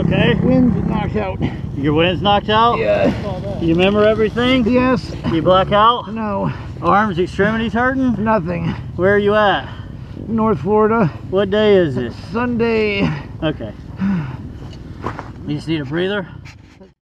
okay? Wind's knocked out. Your wind's knocked out? Yeah. You remember everything? Yes. You black out? No. Arms, extremities hurting? Nothing. Where are you at? North Florida. What day is it? Sunday. Okay. You just need a breather?